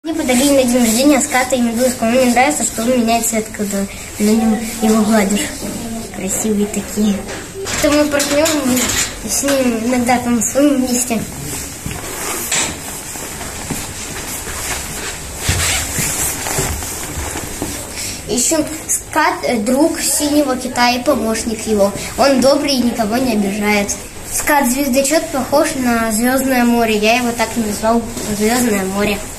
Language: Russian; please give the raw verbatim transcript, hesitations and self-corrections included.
Мне подарили на день рождения ската и медузку. Мне нравится, что он меняет цвет, когда на нем его гладишь. Красивые такие. Это мой партнер, мы с ним иногда танцуем вместе. Еще скат, друг синего кита и помощник его. Он добрый и никого не обижает. Скат-звездочет похож на Звездное море. Я его так и назвал, Звездное море.